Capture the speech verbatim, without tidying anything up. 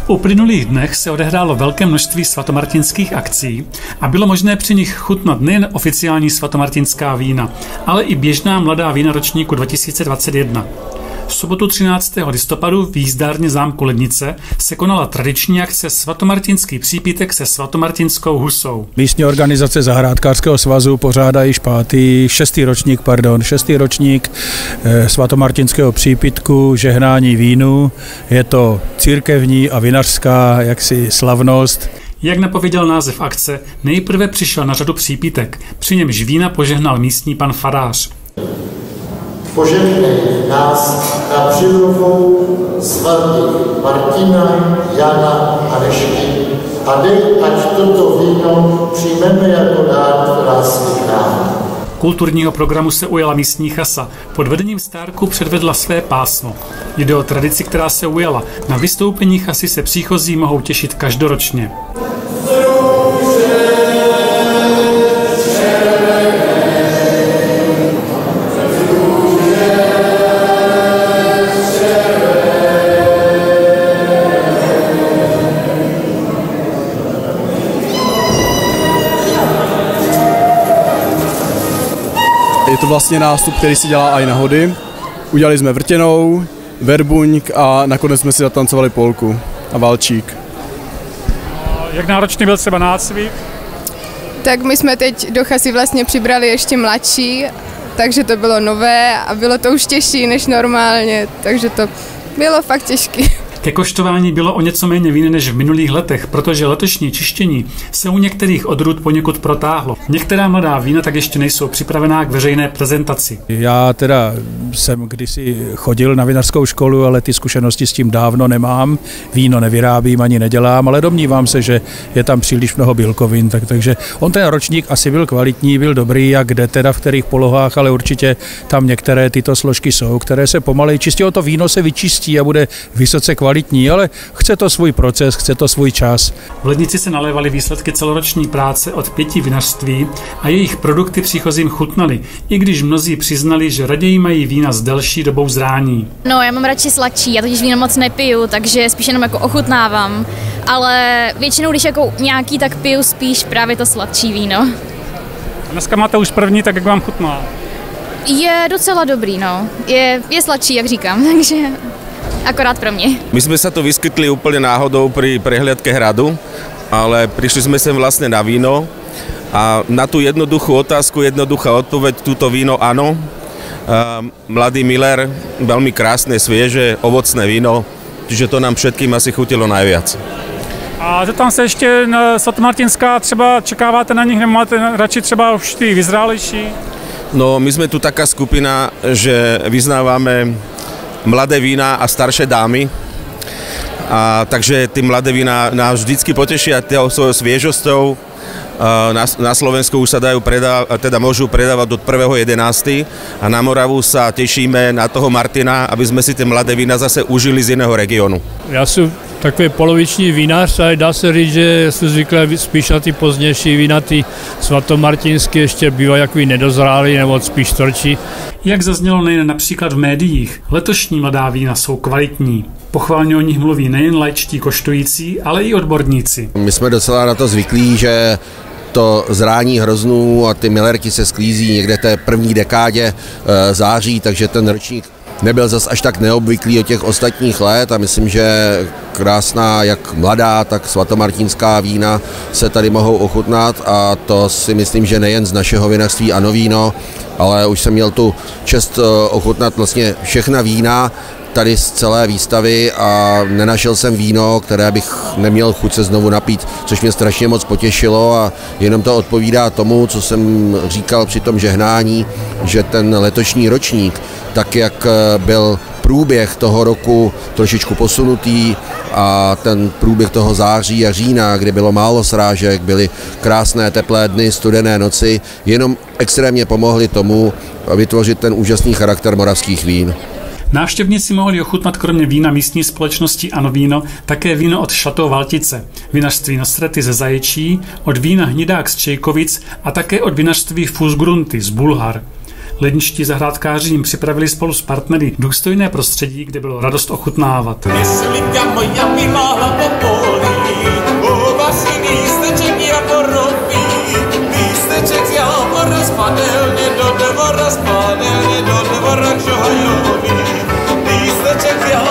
V uplynulých dnech se odehrálo velké množství svatomartinských akcí a bylo možné při nich chutnat nejen oficiální svatomartinská vína, ale i běžná mladá vína ročníku dva tisíce dvacet jedna. V sobotu třináctého listopadu v jízdárně zámku Lednice se konala tradiční akce Svatomartinský přípitek se svatomartinskou husou. Místní organizace Zahrádkářského svazu pořádají špátý, šestý ročník, pardon, šestý ročník eh, svatomartinského přípitku žehnání vínu. Je to církevní a vinařská jaksi slavnost. Jak napověděl název akce, nejprve přišel na řadu přípitek, při němž vína požehnal místní pan farář. Požehnej nás na přímluvou svatých Martina, Jana a Nešky a dej, ať toto víno přijmeme jako dár lásky k nám. Kulturního programu se ujala místní chasa. Pod vedením Stárku předvedla své pásmo. Jde o tradici, která se ujala. Na vystoupení chasy se příchozí mohou těšit každoročně. Je to vlastně nástup, který se dělá i na hody. Udělali jsme vrtěnou, verbuňk a nakonec jsme si zatancovali polku a valčík. Jak náročný byl třeba nácvik? Tak my jsme teď do chasy vlastně přibrali ještě mladší, takže to bylo nové a bylo to už těžší než normálně, takže to bylo fakt těžké. Ke koštování bylo o něco méně víny než v minulých letech, protože letošní čištění se u některých odrůd poněkud protáhlo. Některá mladá vína tak ještě nejsou připravená k veřejné prezentaci. Já teda jsem kdysi chodil na vinařskou školu, ale ty zkušenosti s tím dávno nemám. Víno nevyrábím ani nedělám, ale domnívám se, že je tam příliš mnoho bílkovin, tak, takže on ten ročník asi byl kvalitní, byl dobrý, jak kde teda v kterých polohách, ale určitě tam některé tyto složky jsou, které se pomalej čistí, o to víno se vyčistí a bude vysoce kvalitní. Kvalitní, ale chce to svůj proces, chce to svůj čas. V Lednici se nalévaly výsledky celoroční práce od pěti vinařství a jejich produkty příchozím chutnaly, i když mnozí přiznali, že raději mají vína s delší dobou zrání. No, já mám radši sladší, já totiž víno moc nepiju, takže spíš jenom jako ochutnávám, ale většinou, když jako nějaký, tak piju spíš právě to sladší víno. A dneska máte už první, tak jak vám chutná? Je docela dobrý, no. Je, je sladší, jak říkám, takže akorát pro mě. My jsme se tu vyskytli úplně náhodou pri prehliadke hradu, ale prišli jsme sem vlastně na víno a na tu jednoduchou otázku, jednoduchá odpoveď, tuto víno ano. Mladý Miller, velmi krásné, svěže, ovocné víno, čiže to nám všetkým asi chutilo najviac. A zeptám se ještě na svatomartinská, třeba čekáváte na nich, nebo máte radši třeba už ty vyzrálejší? No, my jsme tu taká skupina, že vyznáváme mladé vína a staršie dámy. A takže ty mladé vína nás vždycky potešia svojou sviežosťou. Na, na Slovensku už sa dajú predávať, teda môžu predávať od prvého jedenásteho a na Moravu sa tešíme na toho Martina, aby sme si tie mladé vína zase užili z iného regionu. Já jsem takový poloviční vínař a dá se říct, že jsou zvyklé spíš na ty pozdější vína, ty svatomartinské ještě bývají takový nedozrálý nebo spíš torčí. Jak zaznělo nejen například v médiích, letošní mladá vína jsou kvalitní. Pochválně o nich mluví nejen laičtí koštující, ale i odborníci. My jsme docela na to zvyklí, že to zrání hroznů a ty Millerky se sklízí někde té první dekádě e, září, takže ten ročník nebyl zas až tak neobvyklý od těch ostatních let a myslím, že krásná jak mladá, tak svatomartinská vína se tady mohou ochutnat a to si myslím, že nejen z našeho vinařství Ano víno, ale už jsem měl tu čest ochutnat vlastně všechna vína tady z celé výstavy a nenašel jsem víno, které bych neměl chuť se znovu napít, což mě strašně moc potěšilo a jenom to odpovídá tomu, co jsem říkal při tom žehnání, že ten letošní ročník, tak jak byl průběh toho roku trošičku posunutý a ten průběh toho září a října, kdy bylo málo srážek, byly krásné teplé dny, studené noci, jenom extrémně pomohly tomu vytvořit ten úžasný charakter moravských vín. Návštěvníci mohli ochutnat kromě vína místní společnosti Ano víno také víno od Chateau Valtice, vinařství Nosrety ze Zaječí, od vína Hnidák z Čejkovic a také od vinařství Fusgrunty z Bulhar. Ledničtí zahrádkáři jim připravili spolu s partnery důstojné prostředí, kde bylo radost ochutnávat. dvora spáne, do dvora šohajovi, lísteček já